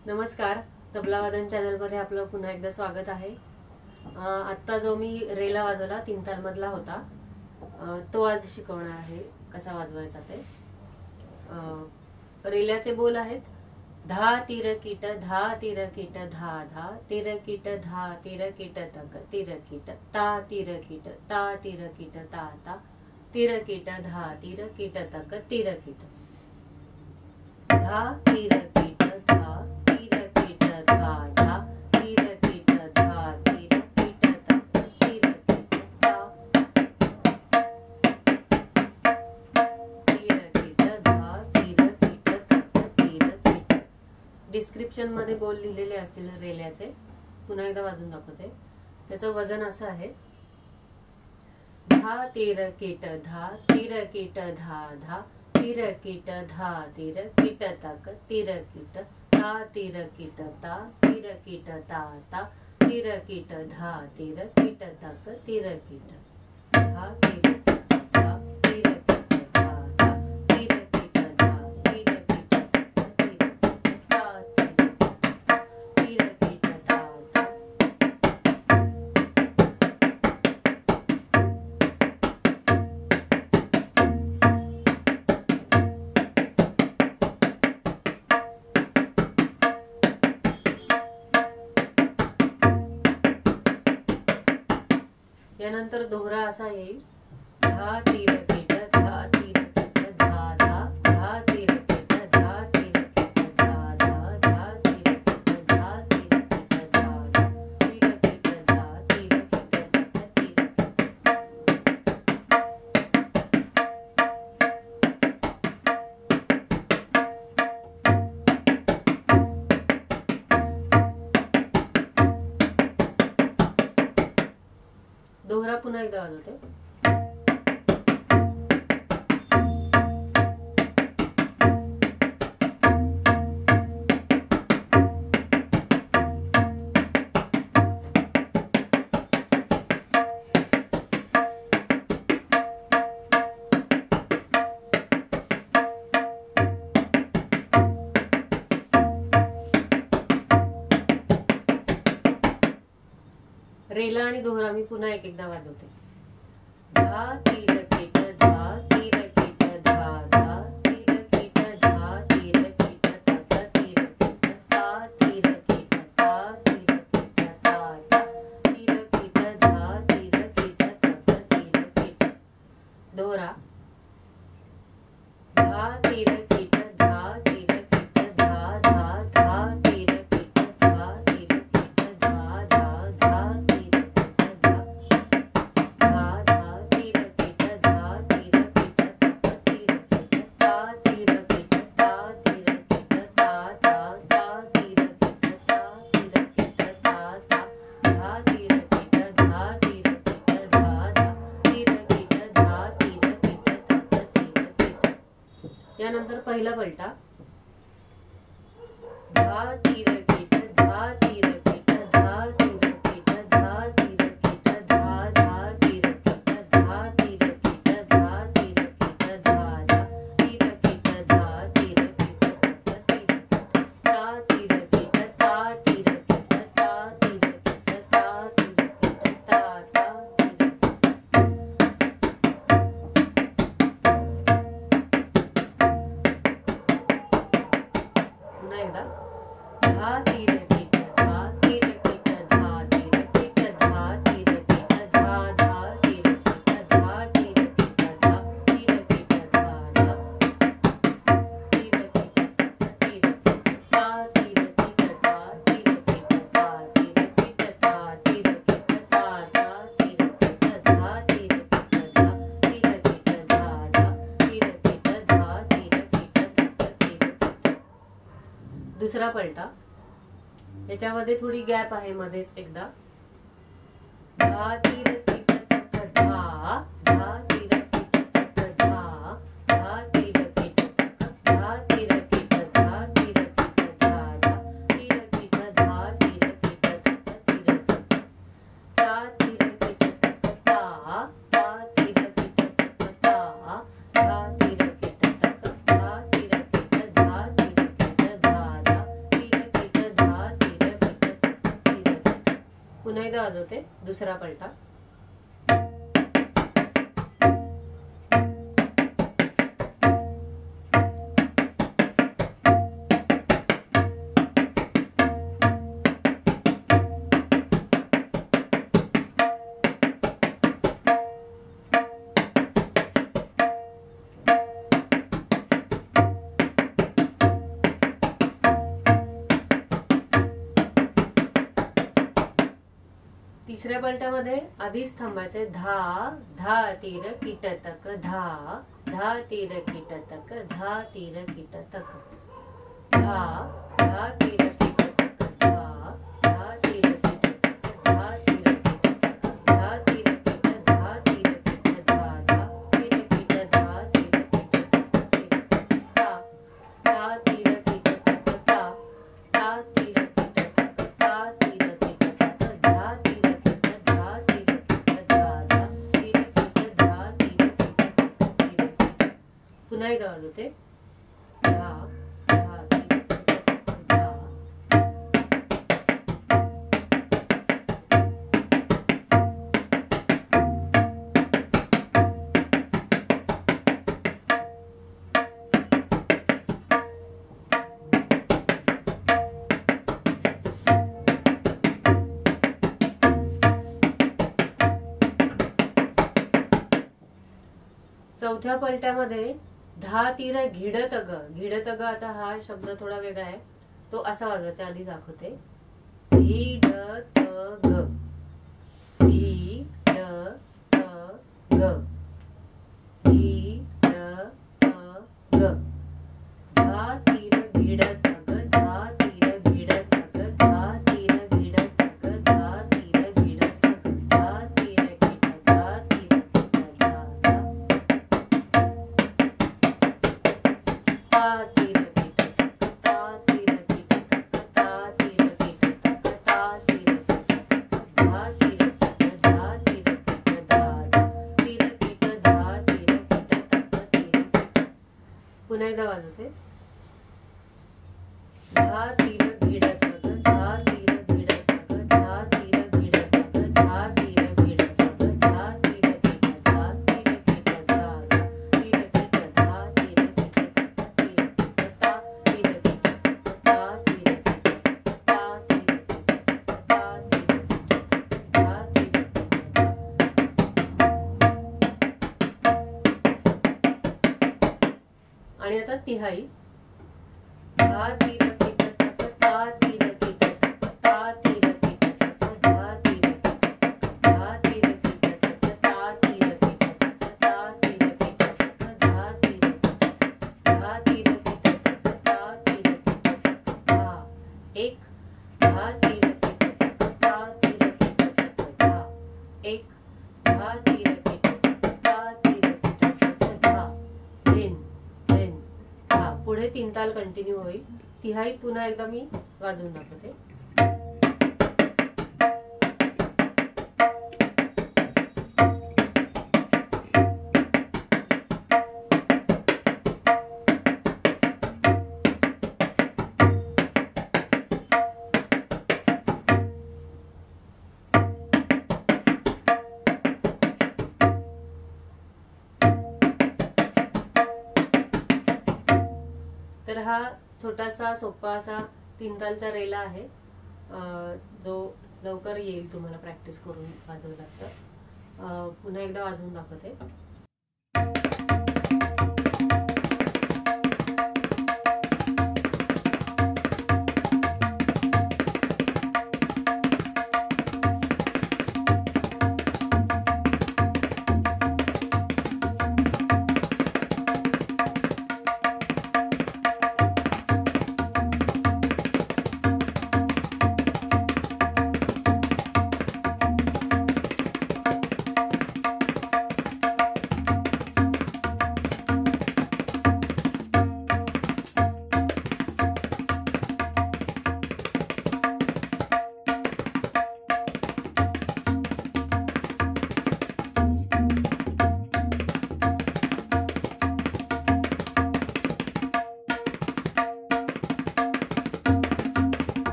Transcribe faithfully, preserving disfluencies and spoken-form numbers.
नमस्कार, तबला वादन चॅनल मध्ये आपलं पुन्हा एकदा स्वागत आहे। आत्ता जो मी रेला वाजवला तीन ताल मधला होता तो आज शिकवणार आहे कसा वाजवायचा ते। रेल्याचे बोल आहेत धा तीर कीट धा तीर कीट धा धा तीर कीट धा तीर कीट तक तीर कीट ता तीर कीट ता तीर कीट ता ता तीर कीट धा तीर कीट तक तीर कीट धा तीर कीट धा तीर कीट धा धा तीर कीट धा तीर कीट तक तीर कीट ता तीर कीट धा तीर कीट तक तीर कीट। डिस्क्रिप्शन मध्ये बोल लिहिलेले असतील रेल्याचे, पुन्हा एकदा वाजवून दाखवते। त्याचं वजन असं आहे धा तीर कीट धा तीर कीट धा धा तीर कीट धा तीर कीट तक तीर कीट ता तीर कीट ता तीर कीट ता ता तीर कीट धा तीर कीट तक तीर कीट धा तीर कीट धा तीर कीट धा धा तीर कीट धा तीर कीट तक तीर कीट ता तीर कीट धा धा। यानंतर दोहरा असा येईल धा तीर कीट धा तीर कीट धा धा धा तीर कीट धा तीर कीट धा धा धा तीर कीट धा तीर कीट धा धा तीर कीट धा तीर कीट तक तीर दोहरा पुन्हा एकदा वाजवते। रेला आणि दोहरा मी पुन्हा एक एकदा वाजवते। धा तीर कीट धा तीर कीट धा धा तीर कीट धा तीर कीट तक तीर कीट ता तीर कीट ता तीर कीट ता ता तीर कीट धा तीर कीट तक तीर कीट। दोहरा धा तीर कीट धा तीर कीट धा धा धा तीर कीट धा तीर कीट धा धा धा यानंतर पहिला पलटा धा तीर कीट धा तीर कीट धा तीर कीट धा तीर कीट धा धा तीर कीट धा तीर कीट धा तीर कीट धा धा तीर कीट धा तीर कीट तक तीर कीट ता तीर कीट ता तीर कीट ता तीर कीट ता तीर कीट ता ता धा तीर कीट धा तीर कीट धा तीर कीट धा तीर कीट धा धा तीर कीट धा तीर कीट धा तीर कीट धा धा तीर कीट तीर ता तीर कीट धा तीर कीट ता तीर कीट ता तीर कीट ता धा तीर कीट धा तीर कीट धा तीर कीट धा धा तीर कीट धा तीर कीट तक तीर कीट। दुसरा पलटा, याच्यामध्ये थोडी गॅप आहे मध्येच एकदा धा तीर कीट तक धा धा तीर कीट तक धा धा तीर कीट तक धा तीर कीट धा तीर कीट धा धा तीर कीट धा तीर कीट तक तीर कीट ता तीर कीट तक ता ता तीर कीट तक ता धा तीर कीट तक धा तीर कीट धा तीर कीट धा धा तीर कीट पुन्हा एकदा वाजवते दुसरा पलटा. तिसऱ्या पलट्यामध्ये आधीच थांबायचे. धा धा तीर कीटतक धा धा तीर कीटतक धा तीर कीटतक धा धा तीर कीटतक धा धा तीर कीटतक धा तीर कीटतक धा तीर कीट धा तीर कीट धा धा तीर कीट धा तीर कीटतक धा धा तीर कीटतक धा धा तीर कीटतक धा तीर कीटतक धा तीर पुन्हा एकदा वाजवते. धा धा धा. चौथ्या पलट्यामध्ये धा तीर घिडत ग. घिडत ग आता हा शब्द थोडा वेगळा आहे, तो असा वाजवायचा. आधी दाखवते. घिडत ग घिडत ग घिडत ग. धा तीर घिडत ग धा तीर घिडत ग धा तीर घिडत ग धा तीर घिडत ग धा तीर घिडत धा तीर घिडत धा धा तीर कीटतक धा तीर कीटतक धा तीर कीटतक धा तीर कीटतक धा तीर कीट धा तीर कीट धा धा तीर कीट धा तीर कीटतक तीर कीट. पुन्हा एकदा वाजवते. धा तीर घिडत ग धा तीर घिडत ग धा तीर घिडत ग धा तीर घिडत ग धा तीर कीट धा तीर कीट धा धा तीर कीट धा तीर कीटतक तीर कीट धा तीर कीटतक धा तीर कीटतक धा तीर कीटतक धा तीर कीटतक धा तीर कीटतक. आणि आता तिहाई. धा तीर कीटतक धा तीर कीटतक धा तीर कीटतक धा तीर कीटतक धा तीर कीटतक धा तीर कीटतक धा तीर कीटतक धा तीर कीटतक धा तीर कीटतक धा तीर कीटतक धा. एक धा तीर कीटतक धा तीर कीटतक धा. एक धा तीर कीटतक धा तीर कीटतक धा. धिन धिन धा. पुढे तीन ताल कंटिन्यू होईल. तिहाई पुन्हा एकदा मी वाजवून दाखवते. तर हा छोटासा सोपा असा तीन तालचा रेला आहे, जो लवकर येईल तुम्हाला प्रॅक्टिस करून वाजवला तर. पुन्हा एकदा वाजवून दाखवते.